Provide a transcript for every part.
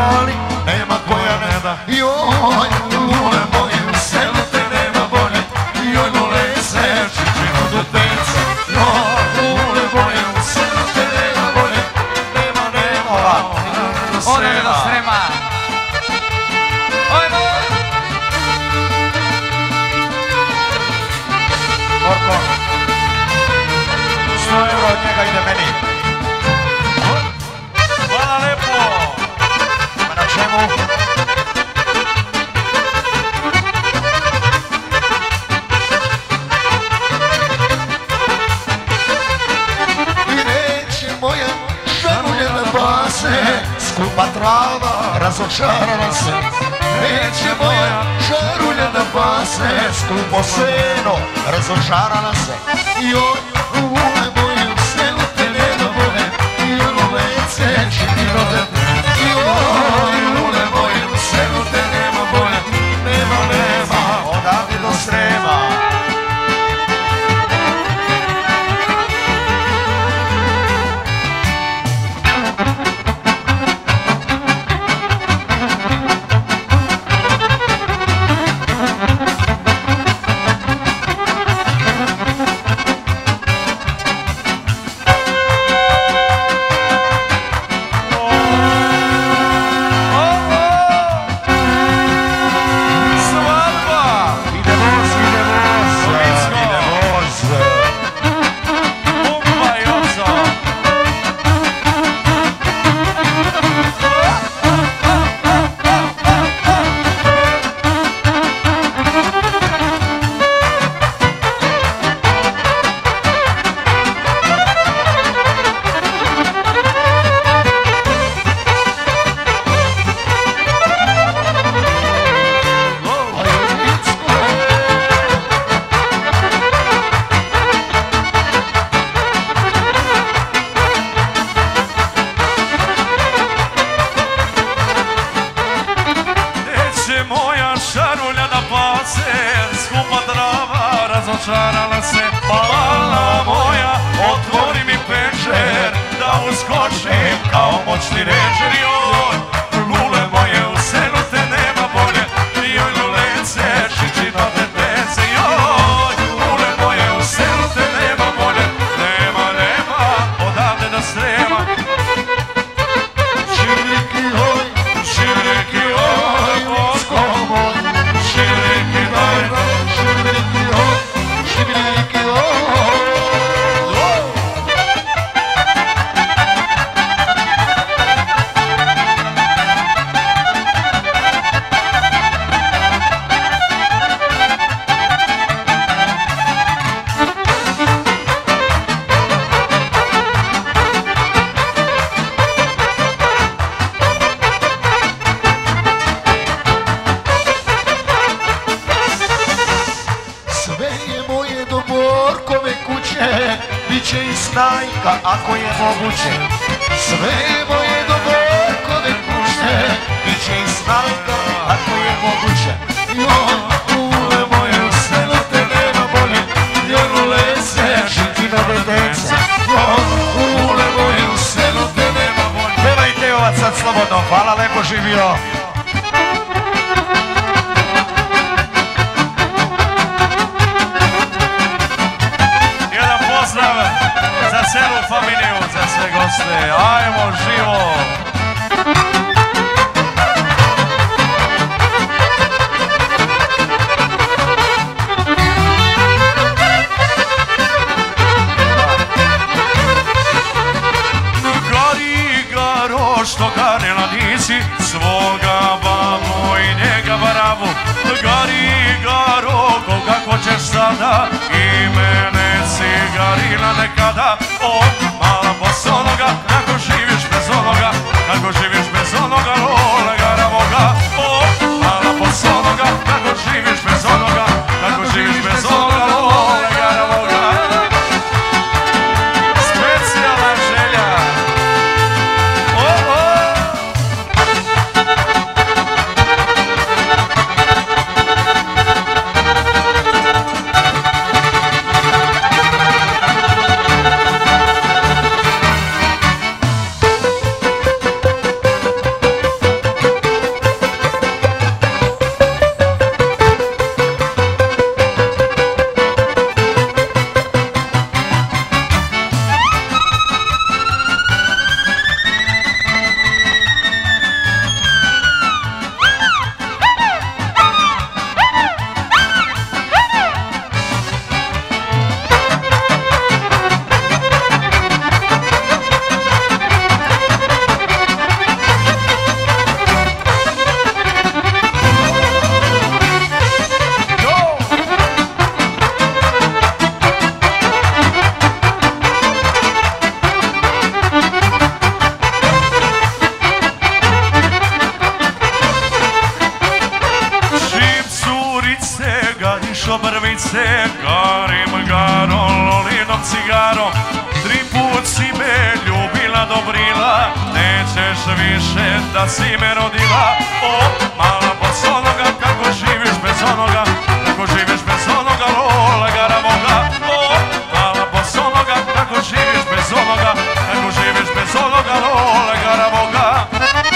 voli, nema koja ne da. Joj, lule moje, u selu te nema bolje. Joj, lule se, čičino detence. Joj, lule moje, u selu te nema bolje. Nema, ode do Srema. Oj, moj. Borko, 100 euro od njega ide meni. Hvala lepo. Ma na čemu? I neće moja žaruljena base, skupa trava razočarala se. Neće moja žaruljena base, skupo seno razočarala se. Joj, lule moje, u selu te nema bolje. Joj, lulece, čitino dete. Joj, lule moje, u selu te nema bolje. Nema, odavde do Srema. Razočarala se, mala moja, otvori mi pečer, da uskočim kao moćni ređer. Joj, lule moje, u selu te nema bolje. Joj, lulece, čičino detence. Joj, lule moje, u selu te nema bolje. Nema, odavde do Srema. Širiki hoj, širiki hoj, mosko moj. Širiki hoj, širiki hoj, širiki hoj. Biće i snajka ako je moguće. Sve je moje do Borkove kuće. Biće i snajka ako je moguće. Joj, lule moje, u selu te nema bolje. Joj, lulece, čitino detence. Joj, lule moje, u selu te nema bolje. Pevajte ovac sad slobodno, hvala, lepo živio. Za celu familiju, za sve goste, ajmo živo! Gori garo što garila nisi, svoga babu i njega barabu. Gari garo, koga hoćeš sada, i mene cigarila nekada. O, mala bosonoga, kako živiš bez onoga, kako živiš bez onoga, lole garavoga. O, mala bosonoga, kako živiš bez onoga, kako živiš bez onoga, lole garavoga. Specijalna želja. 3 put si me ljubila, dobrila, nećeš više da si me rodila. O, mala bosonoga, kako živiš bez onoga, kako živiš bez onoga, lola garavoga. O, mala bosonoga, kako živiš bez onoga, kako živiš bez onoga, lola garavoga.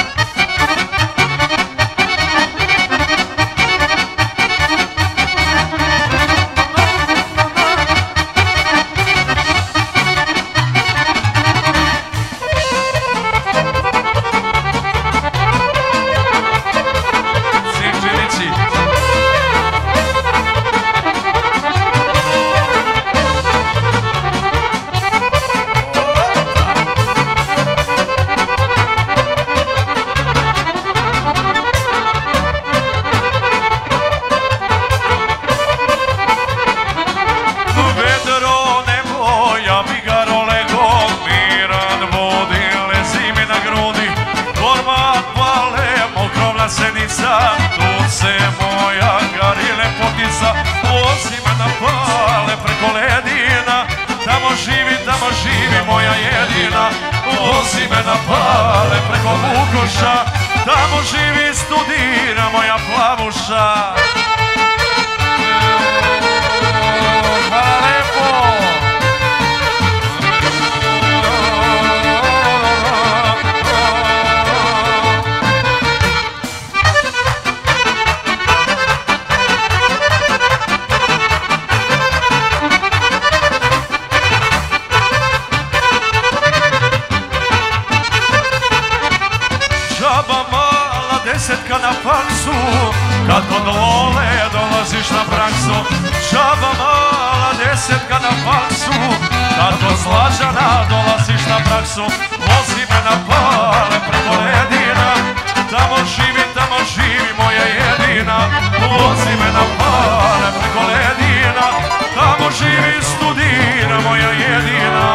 Tu se moja gari lepotica, vozi me na pale preko ledina. Tamo živi moja jedina, vozi me na pale preko Vukoša. Tamo živi, studira moja plavuša. Hvala lepo. Desetka na faksu, kad od Lole dolaziš na praksu. Žaba mala, desetka na faksu, kad od Zlađana dolaziš na praksu. Vozi me na pale preko ledina, tamo živi moja jedina. Vozi me na pale preko ledina, tamo živi, studira moja jedina.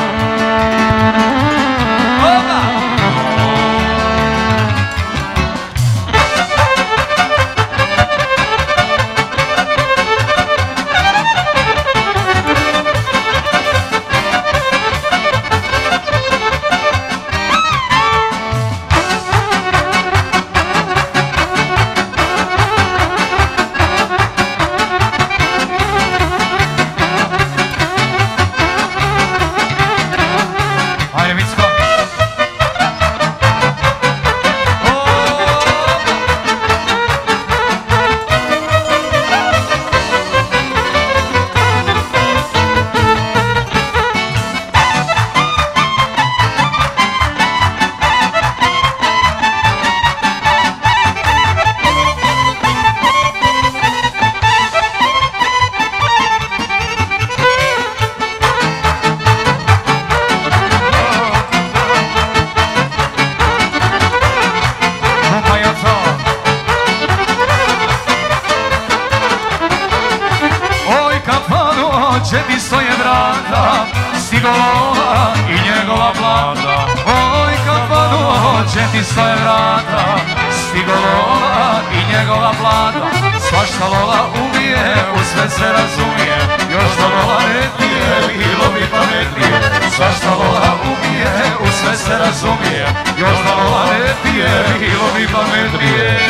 Gdje ti stoje vrata, stigo Lola i njegova plata. Oj kapano, gdje ti stoje vrata, stigo Lola i njegova plata. Svašta Lola umije, u sve se razumije, još da Lola ne pije, bilo bi pametnije. Svašta Lola umije, u sve se razumije, još da Lola ne pije, bilo bi pametnije.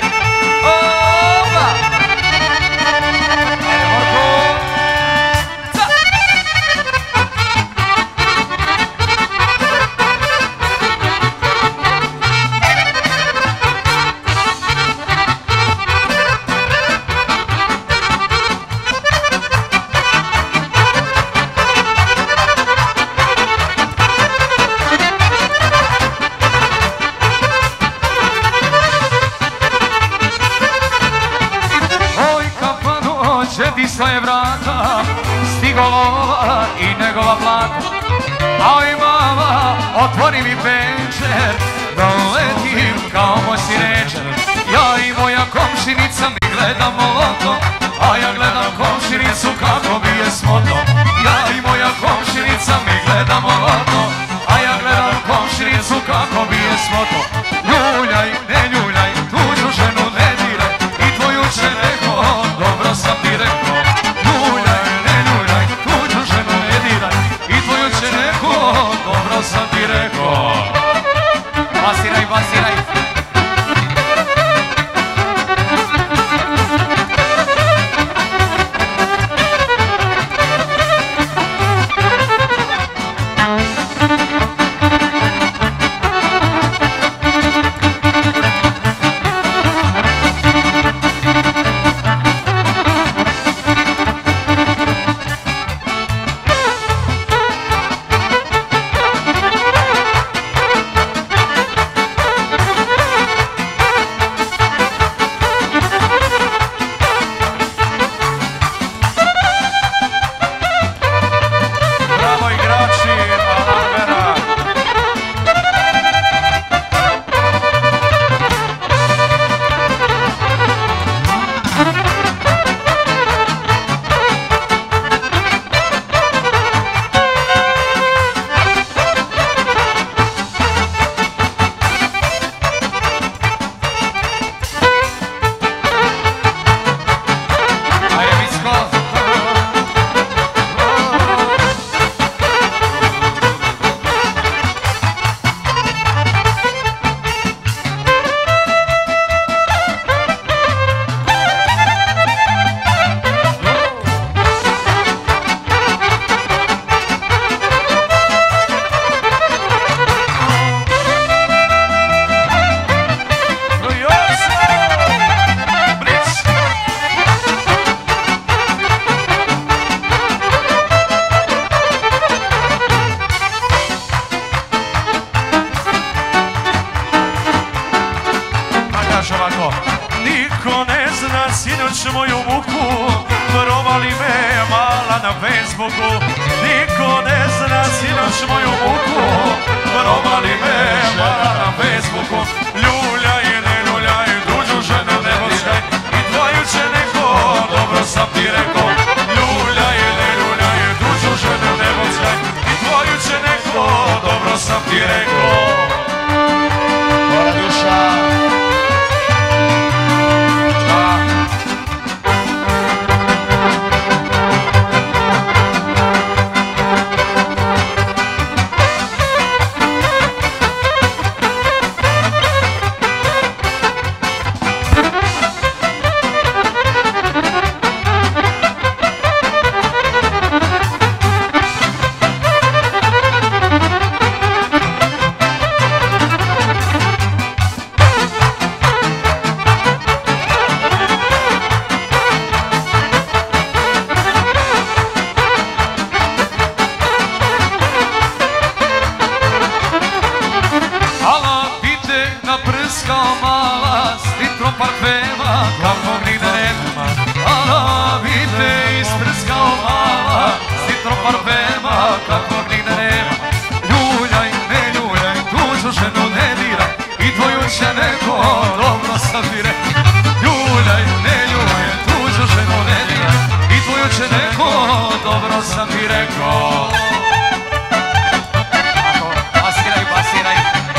Svoje vrata, stigo Lola i njegova plata. Aj mama, otvori mi večer, da letim kao moj sirečer. Ja i moja komšinica mi gledamo loto, a ja gledam komšinicu kako bije smoto. Ja i moja komšinica mi gledamo loto, a ja gledam komšinicu kako bije smoto. Ljuljaj, ne ljuljaj, tuđu ženu ne diraj, i tvoju će neko, dobro sam ti rekao. Ljuljaj, ne ljuljaj, tuđu ženu ne diraj, i tvoju će neko. dobro sam ti rekao. Basiraj, basiraj. Niko ne zna sinoć moju muku, provali me mala na Facebooku. Niko ne zna sinoć moju muku, provali me mala na Facebooku. Ljuljaj, ne ljuljaj, tuđu ženu ne voćaj, i tvoju će neko, dobro sam ti rekao. Ljuljaj, ne ljuljaj, tuđu ženu ne voćaj, i tvoju će neko, dobro sam ti rekao. Moja duša. Prskao mala s litrom parfema, kakvog nigde nema. Ala vide isprskao mala s litrom parfema, kakvog nigde nema. Ljuljaj, ne ljuljaj, tuđu ženu ne diraj, i tvoju će neko, dobro sam ti rekao. Ljuljaj, ne ljuljaj, tuđu ženu ne diraj, i tvoju će neko, dobro sam ti rekao. Basiraj, basiraj.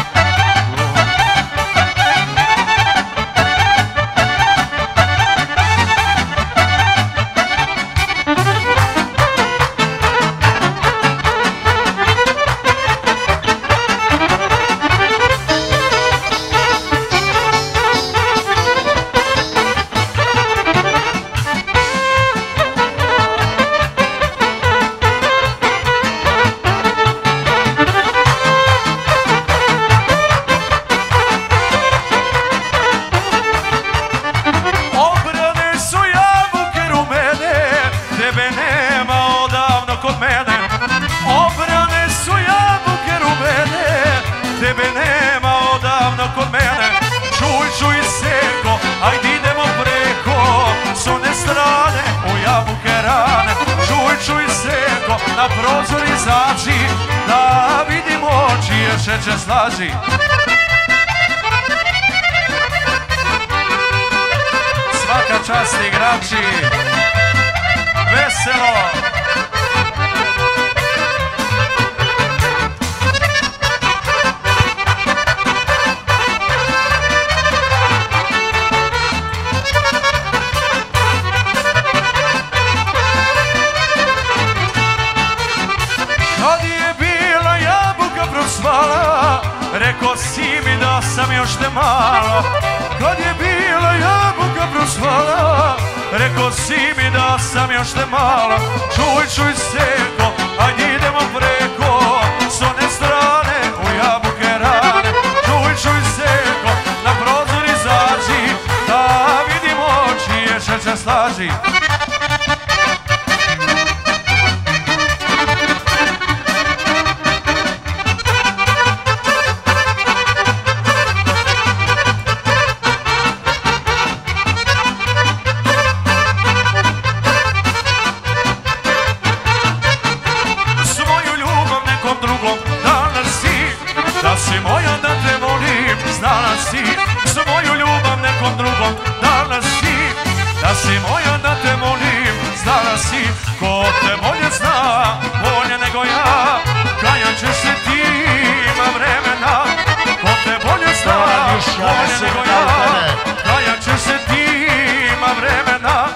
Čuj seko, ajde idemo preko s one strane u jabuke rane. Čuj seko, na prozor izađi, da vidimo čije šeće slaži. Svaka čast igrači, veselo. Kad je bila jabuka jabuka prosvala, rekao si mi da sam još te mala. Kad je bila jabuka prosvala, rekao si mi da sam još te mala. Čuj seko, ajde idemo preko, s one strane u jabuke rane. Čuj seko, na prozor izađi, da vidimo čije šeće slaži. Ko te bolje zna, bolje nego ja, kajat ćeš se ti, ima vremena. Ko te bolje zna, bolje nego ja, kajat ćeš se ti, ima vremena.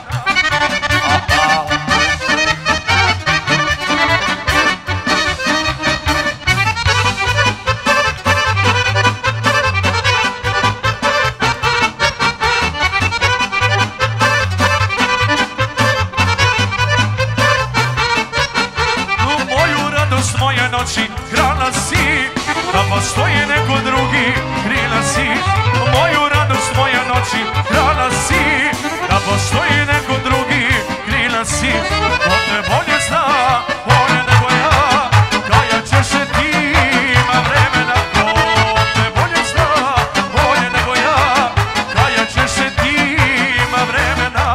Krala si, da postoji neko drugi, krila si. Moju radost, moje noći, krala si, da postoji neko drugi, krila si. Ko te bolje zna, bolje nego ja, kajat ćeš se ti, ima vremena. Ko te bolje zna, bolje nego ja, kajat ćeš se ti, ima vremena.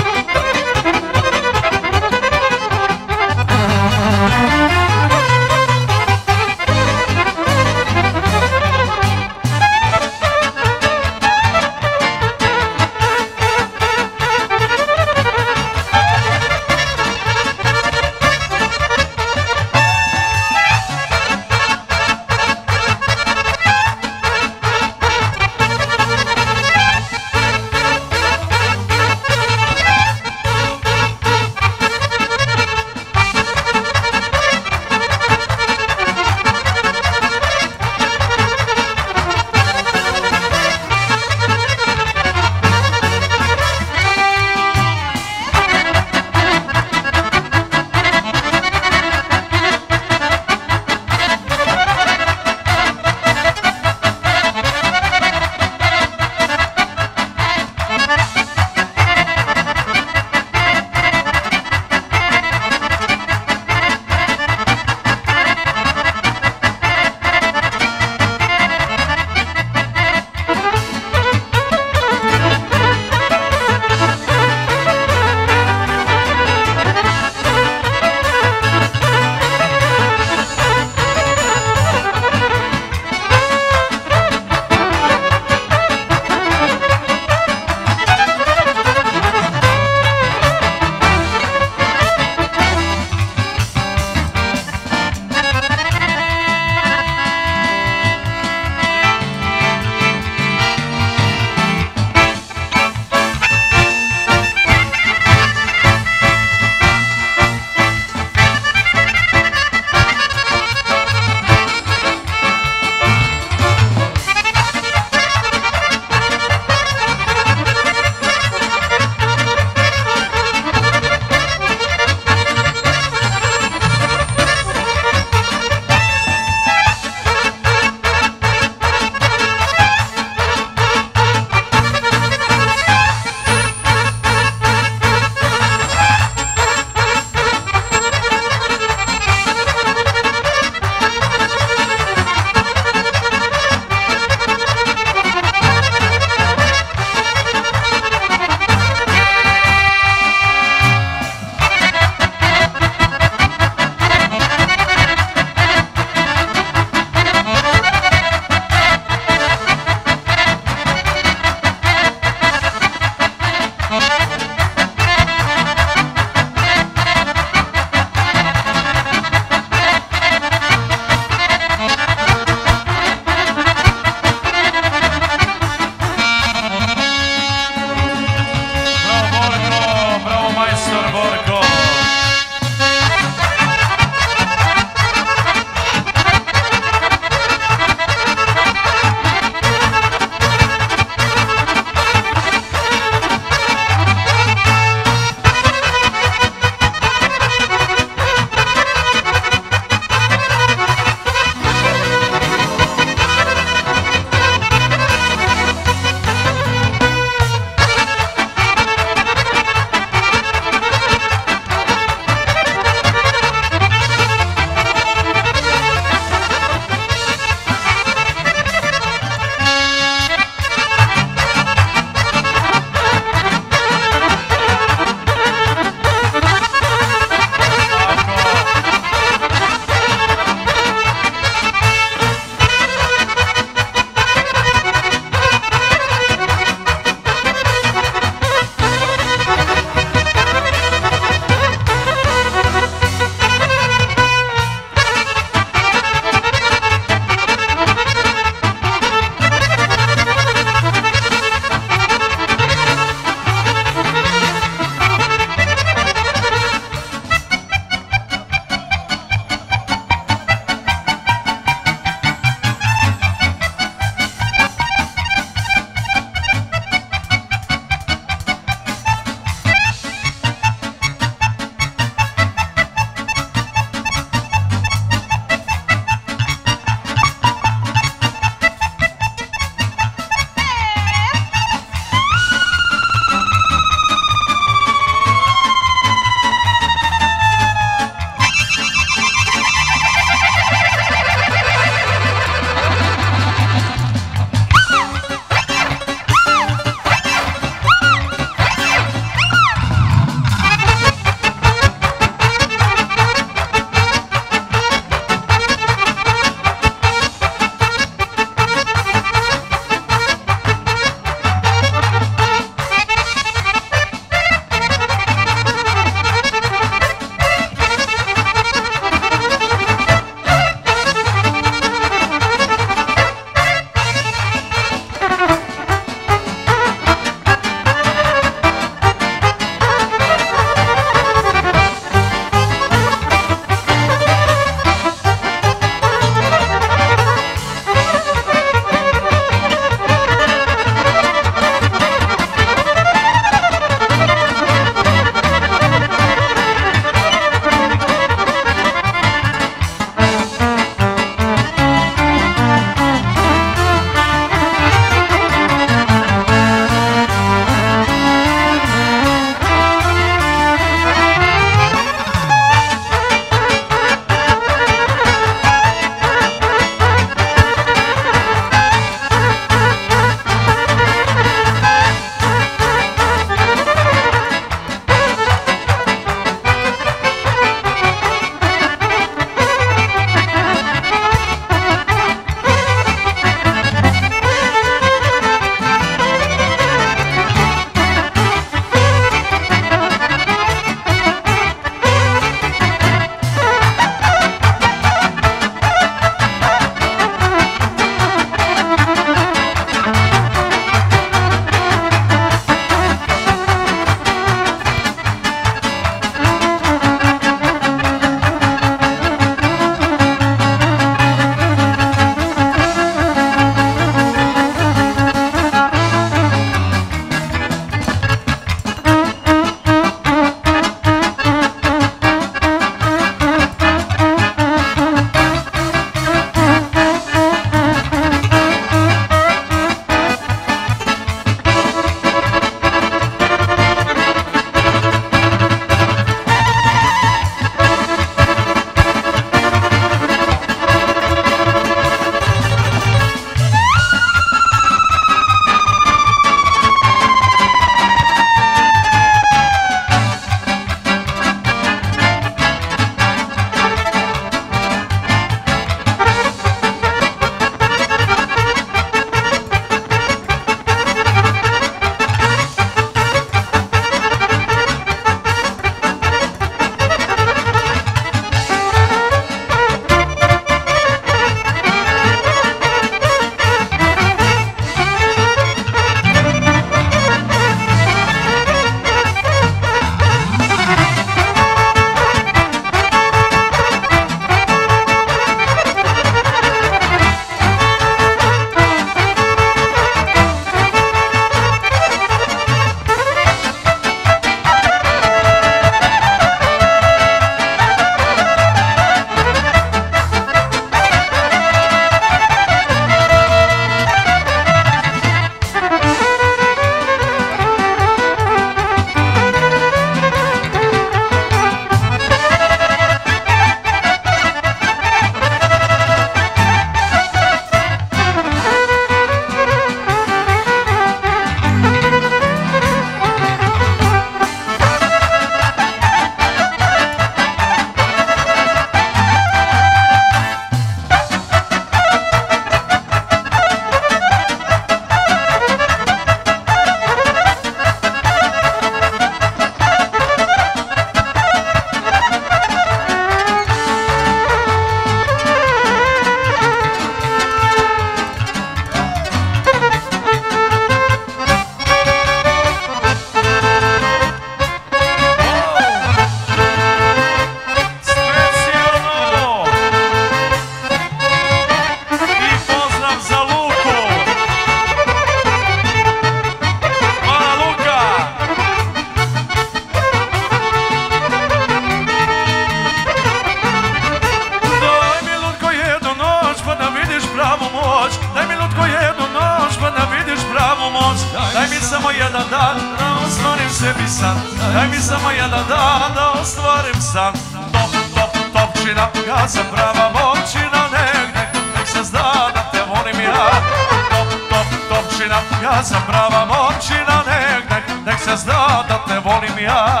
mi samo jedan dan da ostvarim sebi san. Daj mi samo jedan dan da ostvarim san. Top, top, topčina, kad sam prava momčina, nek se zna da te volim ja. Top, top, topčina, kad sam prava momčina, nek se zna da te volim ja.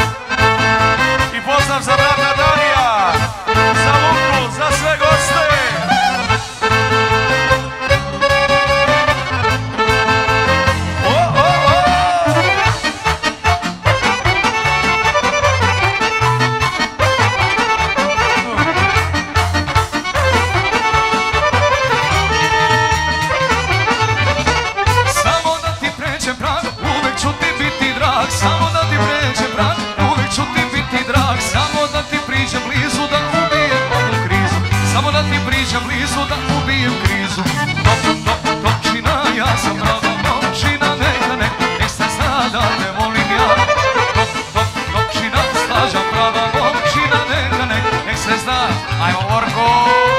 I pozdrav za brata Darija, za Luku, za sve goste. Samo da ti pređem prag, uvijek ću ti biti drag. Samo da ti priđem blizu da ubijem ovu krizu. Samo da ti priđem blizu da ubijem krizu. Top, top, topčina, ja sam prava momčina, nek se zna da te volim ja. Top, top, topčina, Slađa prava momčina, nek se zna. Ajmo Vorko!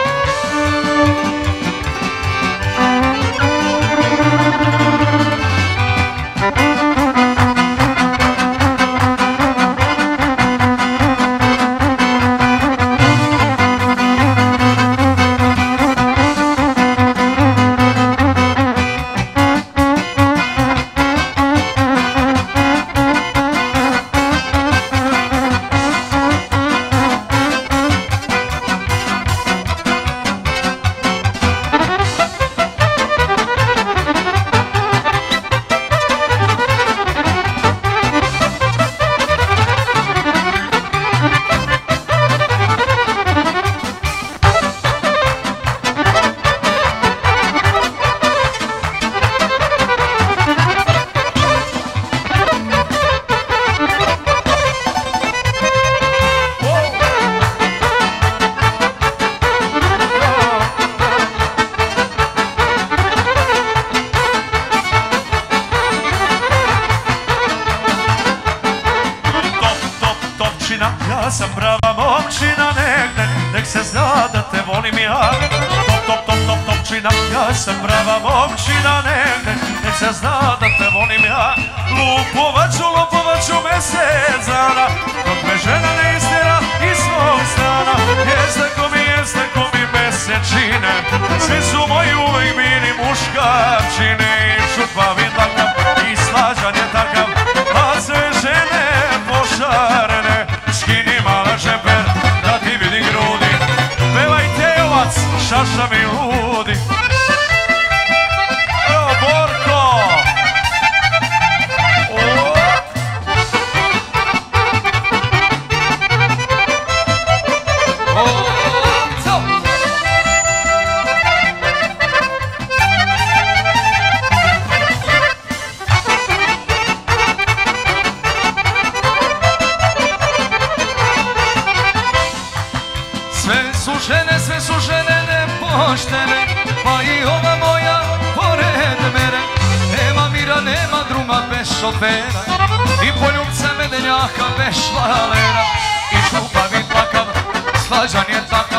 Ja sam prava momčina, nek se zna da te volim ja. Top, top, top, top, topčina, ja sam prava momčina, nek se zna da te volim ja. Lupovaću mesec dana, dok me žena ne istjera iz svog stana. Jeste ko mi mesečine, svi su moji uvijek bili muškarčine. I šupavi takav, i slađan je takav, a sve žene pošarene. Skini mala džemper, da ti vidim grudi, pevaj teovac, šaša mi ludi. Evo Borko! Sve su žene nepoštene, pa i ova moja pored mene. Nema mira, nema druma bez šofera, i poljubca medenjaka bez švalera. I šupavi takav, slađan je takav,